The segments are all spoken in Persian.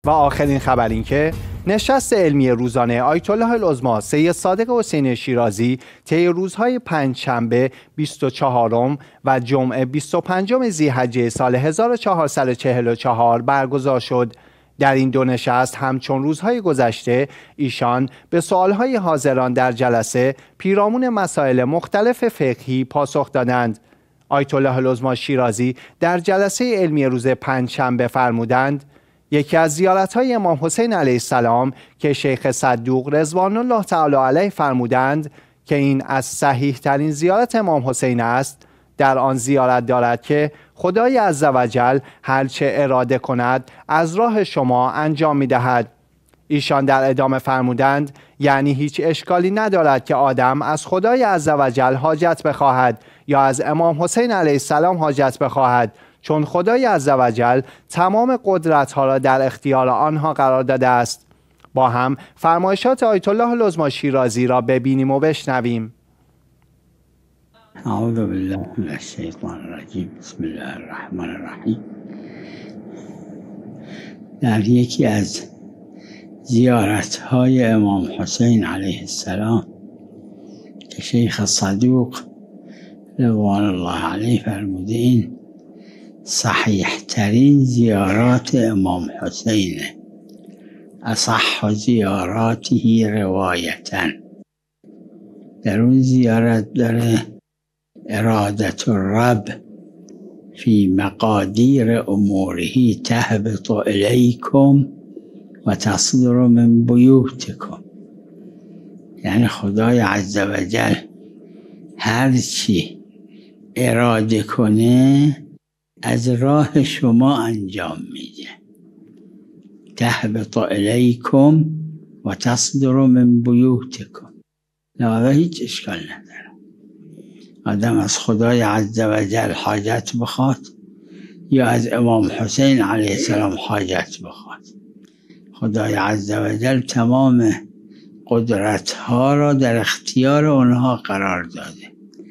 و آخرین خبر این که نشست علمی روزانه آیت الله العظما سید صادق حسینی شیرازی طی روزهای پنجشنبه 24 و جمعه 25 ذی‌حجه سال 1444 برگزار شد. در این دو نشست همچون روزهای گذشته ایشان به سوالهای حاضران در جلسه پیرامون مسائل مختلف فقهی پاسخ دادند. آیت الله العظما شیرازی در جلسه علمی روز پنجشنبه فرمودند یکی از زیارت‌های امام حسین علیه السلام که شیخ صدوق رضوان الله تعالی علیه فرمودند که این از صحیح ترین زیارت امام حسین است، در آن زیارت دارد که خدای عزوجل هرچه اراده کند از راه شما انجام می‌دهد. ایشان در ادامه فرمودند یعنی هیچ اشکالی ندارد که آدم از خدای عزوجل حاجت بخواهد یا از امام حسین علیه السلام حاجت بخواهد، چون خدای عزوجل تمام قدرت‌ها را در اختیار آنها قرار داده است. با هم فرمایشات آیت الله العظما شیرازی را ببینیم و بشنویم. اعوذ بالله من الشیطان الرجیم. بسم الله الرحمن الرحیم. در یکی از زیارت‌های امام حسین علیه السلام که شیخ صدوق رضوان الله علیه فرموده این صحیح ترین زیارات امام حسین، اصح زیاراته روایتا. در اون زیارت داره ارادت الرب فی مقادیر اموره تهبط الیکم و تصدر من بیوتکم، یعنی خدای عزوجل هرچی اراده کنه از راه شما انجام میده. تهبط الیکم و تصدر من بیوتکم. لذا هیچ اشکال نداره آدم از خدای عزوجل حاجت بخواد یا از امام حسین علیه السلام حاجت بخواد. خدای عزوجل تمام قدرت‌ها را در اختیار اونها قرار داده.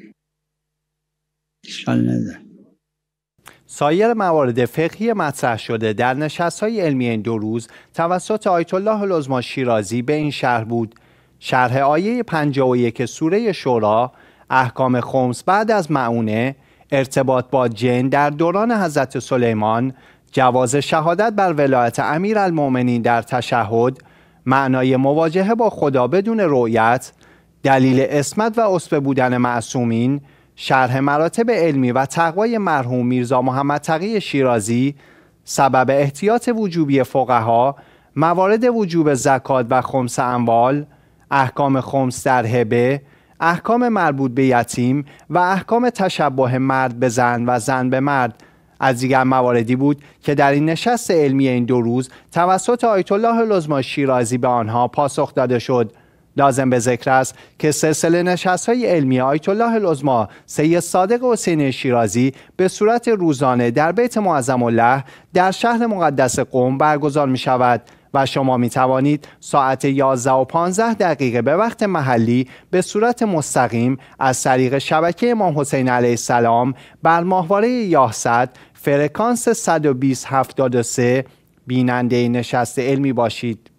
اشکال نداره. سایر موارد فقهی مطرح شده در نشست‌های علمی این دو روز توسط آیت الله العظما شیرازی به این شرح بود: شرح آیه 51 سوره شورا، احکام خمس بعد از مؤونه، ارتباط با جن در دوران حضرت سلیمان، جواز شهادت بر ولایت امیرالمؤمنین در تشهد، معنای مواجهه با خدا بدون رؤیت، دلیل عصمت و اسوه بودن معصومین، شرح مراتب علمی و تقوای مرحوم میرزا محمد تقی شیرازی، سبب احتیاط وجوبی فقها، موارد وجوب زکات و خمس اموال، احکام خمس در هبه، احکام مربوط به یتیم و احکام تشبه مرد به زن و زن به مرد از دیگر مواردی بود که در این نشست علمی این دو روز توسط آیت الله العظما شیرازی به آنها پاسخ داده شد. لازم به ذکر است که سلسله نشست‌های علمی آیت الله العظما سید صادق حسینی شیرازی به صورت روزانه در بیت معظم الله در شهر مقدس قم برگزار می شود و شما می توانید ساعت 11 و 15 دقیقه به وقت محلی به صورت مستقیم از طریق شبکه امام حسین علیه السلام بر ماهواره یاهصد فرکانس 120/73 بیننده نشست علمی باشید.